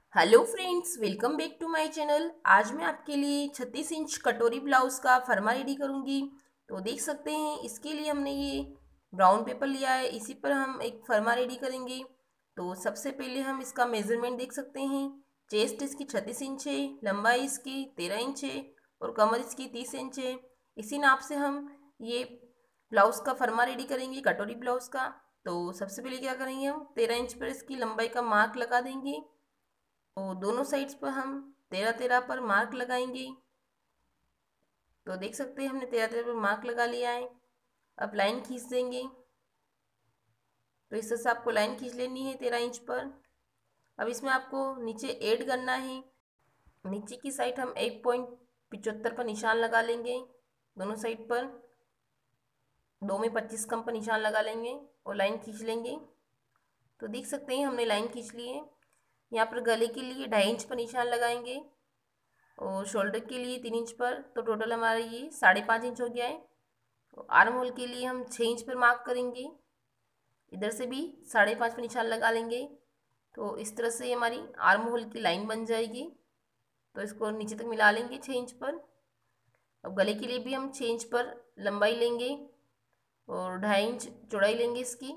Hello friends, welcome back to my channel. आज मैं आपके लिए 36 इंच कटोरी ब्लाउज का फरमा रेडी करूंगी। तो देख सकते हैं, इसके लिए हमने ये ब्राउन पेपर लिया है, इसी पर हम एक फरमा रेडी करेंगे। तो सबसे पहले हम इसका मेजरमेंट देख सकते हैं। चेस्ट इसकी 36 इंच है, लंबाई इसकी 13 इंच है और कमर इसकी 30 इंच है। इसी नाप से हम ये ब्लाउज का फरमा रेडी करेंगे, कटोरी ब्लाउज का। तो सबसे पहले क्या करेंगे, हम 13 इंच पर इसकी लंबाई का मार्क लगा देंगे। तो दोनों साइड्स पर हम 13-13 पर मार्क लगाएंगे। तो देख सकते हैं, हमने 13-13 पर मार्क लगा लिया है। अब लाइन खींच देंगे। तो इस तरह से आपको लाइन खींच लेनी है 13 इंच पर। अब इसमें आपको नीचे ऐड करना है। नीचे की साइड हम 1.75 पर निशान लगा लेंगे, दोनों साइड पर। 2 में 25 कम पर निशान लगा लेंगे और लाइन खींच लेंगे। तो देख सकते हैं, हमने लाइन खींच ली है। यहाँ पर गले के लिए 2.5 इंच पर निशान लगाएंगे और शोल्डर के लिए 3 इंच पर। तो टोटल हमारा ये 5.5 इंच हो गया है। तो आर्म होल के लिए हम 6 इंच पर मार्क करेंगे। इधर से भी 5.5 पर निशान लगा लेंगे। तो इस तरह से हमारी आर्म होल की लाइन बन जाएगी। तो इसको नीचे तक मिला लेंगे 6 इंच पर। अब गले के लिए भी हम 6 इंच पर लंबाई लेंगे और 2.5 इंच चौड़ाई लेंगे इसकी।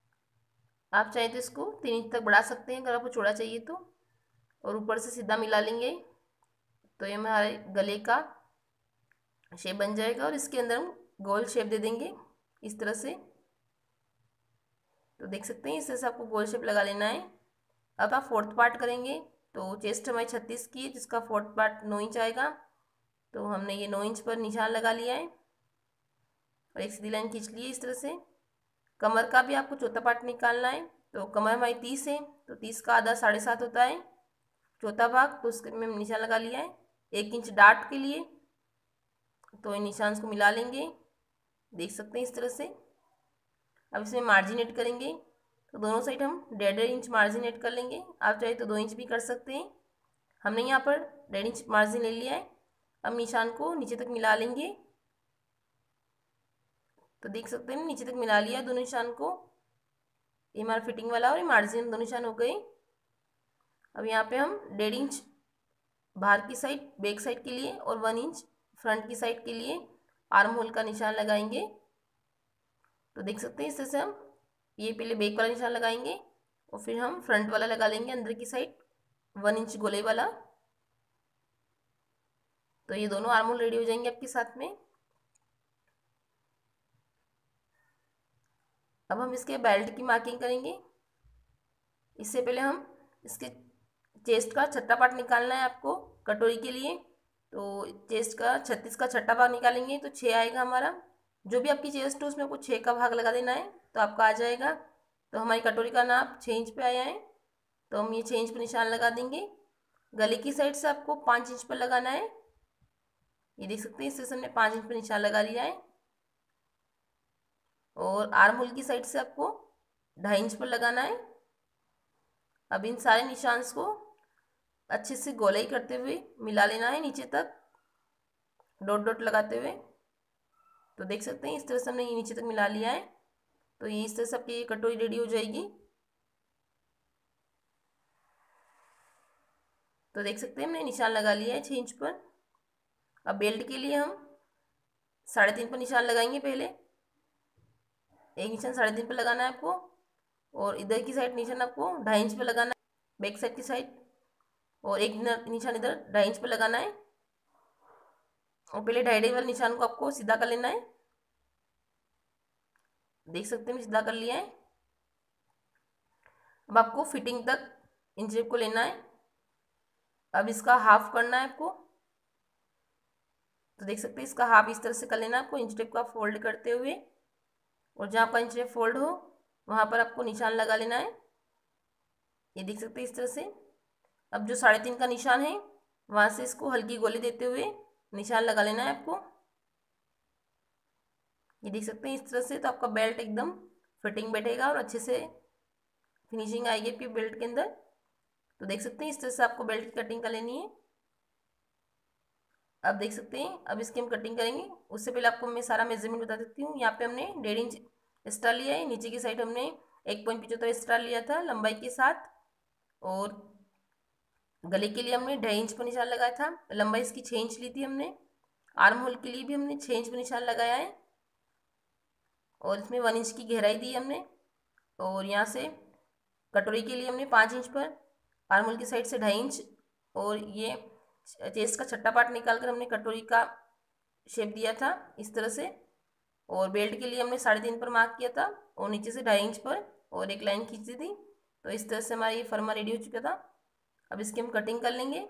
आप चाहे तो इसको 3 इंच तक बढ़ा सकते हैं अगर आपको चौड़ा चाहिए तो। और ऊपर से सीधा मिला लेंगे। तो ये हमारे गले का शेप बन जाएगा और इसके अंदर हम गोल शेप दे देंगे इस तरह से। तो देख सकते हैं, इस तरह से आपको गोल शेप लगा लेना है। अब आप फोर्थ पार्ट करेंगे। तो चेस्ट हमारी 36 की है, जिसका फोर्थ पार्ट 9 इंच आएगा। तो हमने ये 9 इंच पर निशान लगा लिया है और एक सीधी लाइन खींच ली है इस तरह से। कमर का भी आपको चौथा पार्ट निकालना है। तो कमर हमारी 30 है, तो 30 का आधा 7.5 होता है, चौथा भाग। तो उसके में निशान लगा लिया है 1 इंच डार्ट के लिए। तो इन निशान को मिला लेंगे, देख सकते हैं इस तरह से। अब इसमें मार्जिन ऐड करेंगे। तो दोनों साइड हम 1.5 इंच मार्जिन ऐड कर लेंगे। आप चाहे तो 2 इंच भी कर सकते हैं। हमने यहाँ पर 1.5 इंच मार्जिन ले लिया है। अब निशान को नीचे तक मिला लेंगे। तो देख सकते हैं, नीचे तक मिला लिया दोनों निशान को। ये हमारा फिटिंग वाला और ये मार्जिन दोनों निशान हो गए। अब यहाँ पे हम 1.5 इंच बाहर की साइड बैक साइड के लिए और 1 इंच फ्रंट की साइड के लिए आर्म होल का निशान लगाएंगे। तो देख सकते हैं, इस तरह से हम ये पहले बैक वाला निशान लगाएंगे और फिर हम फ्रंट वाला लगा लेंगे अंदर की साइड 1 इंच गोले वाला। तो ये दोनों आर्म होल रेडी हो जाएंगे आपके साथ में। अब हम इसके बेल्ट की मार्किंग करेंगे। इससे पहले हम इसके चेस्ट का छठा पार्ट निकालना है आपको कटोरी के लिए। तो चेस्ट का 36 का छठा भाग निकालेंगे तो 6 आएगा हमारा। जो भी आपकी चेस्ट है उसमें आपको 6 का भाग लगा देना है, तो आपका आ जाएगा। तो हमारी कटोरी का नाप 6 इंच पे आया है, तो हम ये 6 इंच पे निशान लगा देंगे। गले की साइड से आपको 5 इंच पर लगाना है। ये देख सकते हैं, इससे हमने 5 इंच पर निशान लगा दिया है। और आर्म होल की साइड से आपको 2.5 इंच पर लगाना है। अब इन सारे निशान को अच्छे से गोलाई करते हुए मिला लेना है नीचे तक, डॉट डॉट लगाते हुए। तो देख सकते हैं, इस तरह से हमने ये नीचे तक मिला लिया है। तो ये इस तरह से आपकी कटोरी रेडी हो जाएगी। तो देख सकते हैं, हमने निशान लगा लिया है 6 इंच पर। अब बेल्ट के लिए हम 3.5 पर निशान लगाएंगे। पहले एक निशान 3.5 पर लगाना है आपको और इधर की साइड निशान आपको 2.5 इंच पर लगाना है बैक साइड की साइड। और एक निशान इधर 2.5 इंच पर लगाना है। और पहले 2.5 वाले निशान को आपको सीधा कर लेना है। देख सकते हैं, सीधा कर लिया है। अब आपको फिटिंग तक इंच टेप को लेना है। अब इसका हाफ करना है आपको। तो देख सकते हैं, इसका हाफ इस तरह से कर लेना है आपको इंच टेप का फोल्ड करते हुए। और जहाँ पर इंच टेप फोल्ड हो वहाँ पर आपको निशान लगा लेना है। ये देख सकते हैं इस तरह से। अब जो 3.5 का निशान है वहाँ से इसको हल्की गोली देते हुए निशान लगा लेना है आपको। ये देख सकते हैं इस तरह से। तो आपका बेल्ट एकदम फिटिंग बैठेगा और अच्छे से फिनिशिंग आएगी आपकी बेल्ट के अंदर। तो देख सकते हैं, इस तरह से आपको बेल्ट की कटिंग कर लेनी है। अब देख सकते हैं, अब इसकी हम कटिंग करेंगे। उससे पहले आपको मैं सारा मेजरमेंट बता देती हूँ। यहाँ पे हमने 1.5 इंच एक्स्ट्रा लिया है, नीचे की साइड हमने 1.75 एक्स्ट्रा लिया था लंबाई के साथ। और गले के लिए हमने 2.5 इंच पर निशान लगाया था, लंबाई इसकी 6 इंच ली थी हमने। आर्म होल के लिए भी हमने 6 इंच पर निशान लगाया है और इसमें 1 इंच की गहराई दी हमने। और यहाँ से कटोरी के लिए हमने 5 इंच पर, आर्म होल की साइड से 2.5 इंच, और ये चेस्ट का छठा पार्ट निकाल कर हमने कटोरी का शेप दिया था इस तरह से। और बेल्ट के लिए हमने 3.5 पर मार्क किया था और नीचे से 2.5 इंच पर और एक लाइन खींची थी। तो इस तरह से हमारा ये फर्मा रेडी हो चुका था। अब इसकी हम कटिंग कर लेंगे।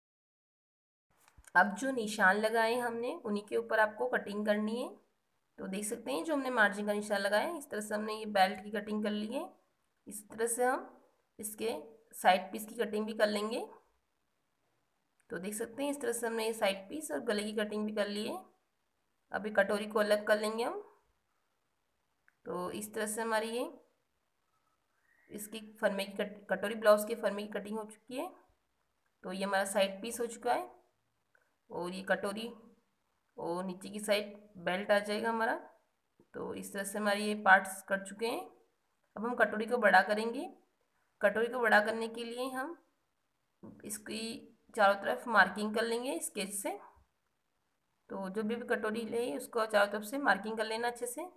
अब जो निशान लगाए हमने उन्हीं के ऊपर आपको कटिंग करनी है। तो देख सकते हैं जो हमने मार्जिन का निशान लगाया है, इस तरह से हमने ये बेल्ट की कटिंग कर ली है। इस तरह से हम इसके साइड पीस की कटिंग भी कर लेंगे। तो देख सकते हैं इस तरह से हमने ये साइड पीस और गले की कटिंग भी कर ली है। अभी कटोरी को अलग कर लेंगे हम। तो इस तरह से हमारी ये इसकी फरमे की कटोरी ब्लाउज के फरमे की कटिंग हो चुकी है। तो ये हमारा साइड पीस हो चुका है और ये कटोरी और नीचे की साइड बेल्ट आ जाएगा हमारा। तो इस तरह से हमारे ये पार्ट्स कट चुके हैं। अब हम कटोरी को बड़ा करेंगे। कटोरी को बड़ा करने के लिए हम इसकी चारों तरफ मार्किंग कर लेंगे स्केच से। तो जो भी कटोरी ले उसको चारों तरफ से मार्किंग कर लेना अच्छे से,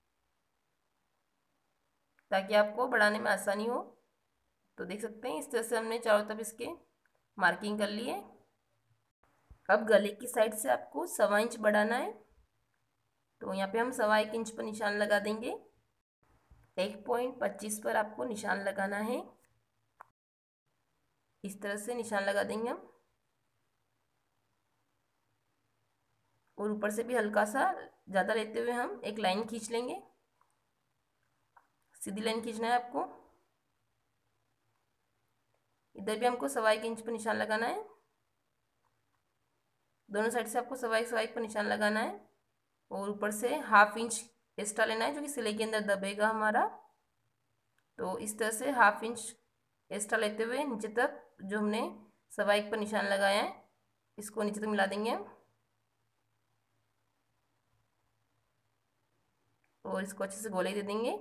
ताकि आपको बढ़ाने में आसानी हो। तो देख सकते हैं इस तरह से हमने चारों तरफ इसके मार्किंग कर ली है। अब गले की साइड से आपको 1.25 इंच बढ़ाना है। तो यहाँ पे हम 1.25 इंच पर निशान लगा देंगे। 1.25 पर आपको निशान लगाना है। इस तरह से निशान लगा देंगे हम। और ऊपर से भी हल्का सा ज़्यादा लेते हुए हम एक लाइन खींच लेंगे। सीधी लाइन खींचना है आपको। इधर भी हमको 1.25 इंच पर निशान लगाना है। दोनों साइड से आपको 1.25 पर निशान लगाना है। और ऊपर से 1/2 इंच एक्स्ट्रा लेना है जो कि सिलाई के अंदर दबेगा हमारा। तो इस तरह से 1/2 इंच एक्स्ट्रा लेते हुए नीचे तक जो हमने 1.25 पर निशान लगाया है इसको नीचे तक मिला देंगे हम। और इसको अच्छे से गोलाई दे देंगे।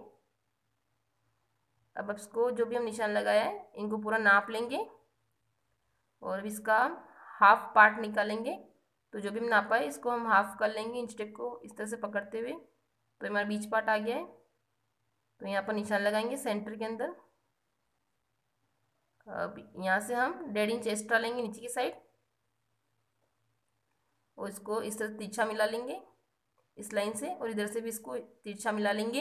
अब इसको जो भी हम निशान लगाया है इनको पूरा नाप लेंगे और इसका हाफ पार्ट निकालेंगे। तो जो भी हम नापा है इसको हम हाफ कर लेंगे इंच टेप को इस तरह से पकड़ते हुए। तो हमारा बीच पार्ट आ गया है। तो यहाँ पर निशान लगाएंगे सेंटर के अंदर। अब यहाँ से हम 1.5 इंच एक्स्ट्रा लेंगे नीचे की साइड और इसको इस तरह तिरछा मिला लेंगे इस लाइन से, और इधर से भी इसको तिरछा मिला लेंगे।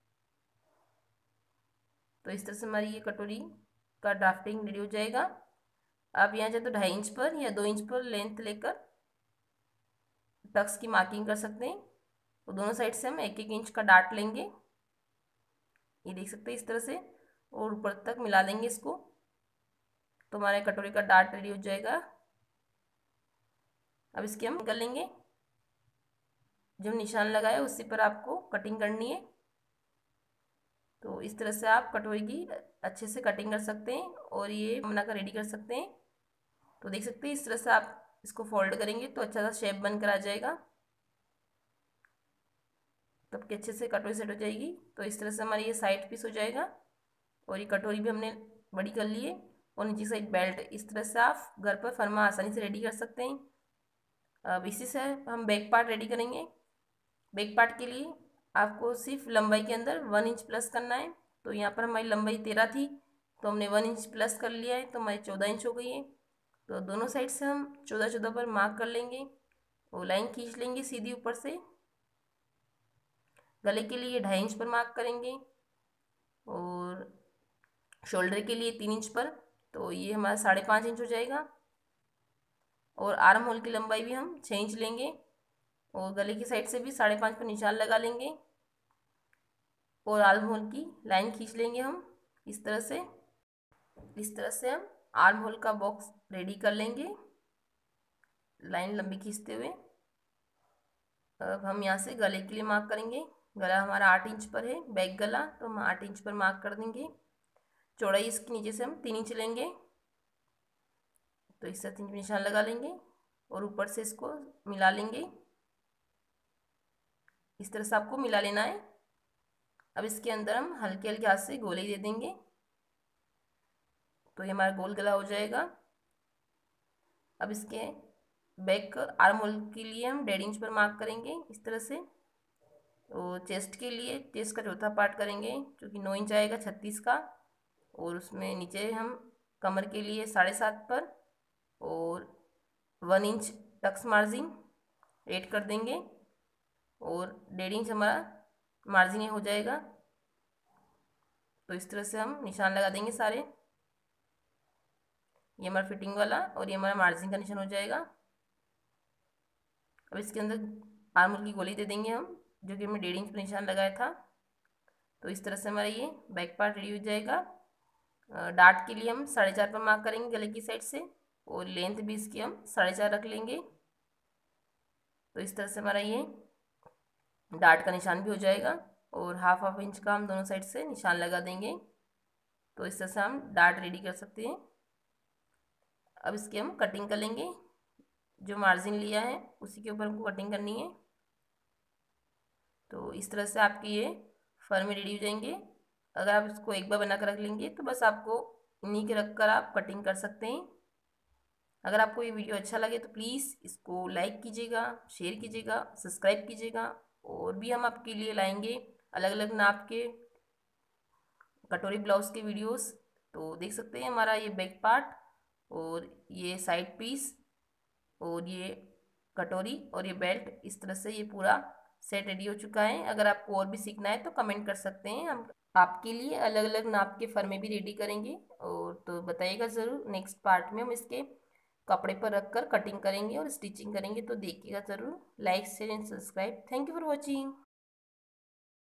तो इस तरह से हमारी ये कटोरी का ड्राफ्टिंग रेडी हो जाएगा। आप यहाँ चाहे तो 2.5 इंच पर या 2 इंच पर लेंथ लेकर टक्स की मार्किंग कर सकते हैं। तो दोनों साइड से हम 1-1 इंच का डार्ट लेंगे, ये देख सकते हैं इस तरह से, और ऊपर तक मिला देंगे इसको। तो हमारे कटोरी का डार्ट रेडी हो जाएगा। अब इसकी हम कर लेंगे। जो निशान लगाया उसी पर आपको कटिंग करनी है। तो इस तरह से आप कटोरी की अच्छे से कटिंग कर सकते हैं और ये बनाकर रेडी कर सकते हैं। तो देख सकते हैं इस तरह से आप इसको फोल्ड करेंगे तो अच्छा सा शेप बनकर आ जाएगा, तब कि अच्छे से कटोरी सेट हो जाएगी। तो इस तरह से हमारी ये साइड पीस हो जाएगा और ये कटोरी भी हमने बड़ी कर ली है। और नीचे साइड बेल्ट, इस तरह से आप घर पर फर्मा आसानी से रेडी कर सकते हैं। अब इसी से हम बैक पार्ट रेडी करेंगे। बैक पार्ट के लिए आपको सिर्फ लंबाई के अंदर 1 इंच प्लस करना है। तो यहाँ पर हमारी लंबाई 13 थी तो हमने 1 इंच प्लस कर लिया है, तो हमारी 14 इंच हो गई है। तो दोनों साइड से हम 14-14 पर मार्क कर लेंगे और लाइन खींच लेंगे सीधी ऊपर से। गले के लिए 2.5 इंच पर मार्क करेंगे और शोल्डर के लिए 3 इंच पर। तो ये हमारा 5.5 इंच हो जाएगा। और आर्म होल की लंबाई भी हम 6 इंच लेंगे और गले की साइड से भी 5.5 पर निशान लगा लेंगे और आर्म होल की लाइन खींच लेंगे हम इस तरह से। इस तरह से हम आर्म होल का बॉक्स रेडी कर लेंगे लाइन लंबी खींचते हुए। अब हम यहाँ से गले के लिए मार्क करेंगे। गला हमारा 8 इंच पर है, बैक गला, तो हम 8 इंच पर मार्क कर देंगे। चौड़ाई इसके नीचे से हम 3 इंच लेंगे। तो इस तरह 3 इंच निशान लगा लेंगे और ऊपर से इसको मिला लेंगे। इस तरह से आपको मिला लेना है। अब इसके अंदर हम हल्के हल्के हाथ से गोले दे देंगे। तो ये हमारा गोल गला हो जाएगा। अब इसके बैक आर्म होल के लिए हम 1.5 इंच पर मार्क करेंगे इस तरह से। तो चेस्ट के लिए चेस्ट का चौथा पार्ट करेंगे जो कि 9 इंच आएगा 36 का, और उसमें नीचे हम कमर के लिए 7.5 पर और 1 इंच टक्स मार्जिन ऐड कर देंगे, और 1.5 इंच हमारा मार्जिन हो जाएगा। तो इस तरह से हम निशान लगा देंगे सारे। ये हमारा फिटिंग वाला और ये हमारा मार्जिन का निशान हो जाएगा। अब इसके अंदर आर्म होल की गोली दे देंगे हम, जो कि हमने 1.5 इंच पर निशान लगाया था। तो इस तरह से हमारा ये बैक पार्ट रेडी हो जाएगा। डार्ट के लिए हम 4.5 पर मार्क करेंगे गले की साइड से, और लेंथ भी इसकी हम 4.5 रख लेंगे। तो इस तरह से हमारा ये डार्ट का निशान भी हो जाएगा, और हाफ इंच का हम दोनों साइड से निशान लगा देंगे। तो इस तरह से हम डार्ट रेडी कर सकते हैं। अब इसकी हम कटिंग कर लेंगे, जो मार्जिन लिया है उसी के ऊपर हमको कटिंग करनी है। तो इस तरह से आपकी ये फर्मे रेडी हो जाएंगे। अगर आप इसको एक बार बना कर रख लेंगे तो बस आपको इन्हीं के रख कर आप कटिंग कर सकते हैं। अगर आपको ये वीडियो अच्छा लगे तो प्लीज़ इसको लाइक कीजिएगा, शेयर कीजिएगा, सब्सक्राइब कीजिएगा। और भी हम आपके लिए लाएंगे अलग अलग नाप के कटोरी ब्लाउज़ के वीडियोस। तो देख सकते हैं हमारा ये बैक पार्ट और ये साइड पीस और ये कटोरी और ये बेल्ट, इस तरह से ये पूरा सेट रेडी हो चुका है। अगर आपको और भी सीखना है तो कमेंट कर सकते हैं, हम आपके लिए अलग अलग नाप के फर्मे भी रेडी करेंगे। और तो बताइएगा ज़रूर, नेक्स्ट पार्ट में हम इसके कपड़े पर रख कर कटिंग करेंगे और स्टिचिंग करेंगे। तो देखिएगा ज़रूर। Like share and subscribe. Thank you for watching.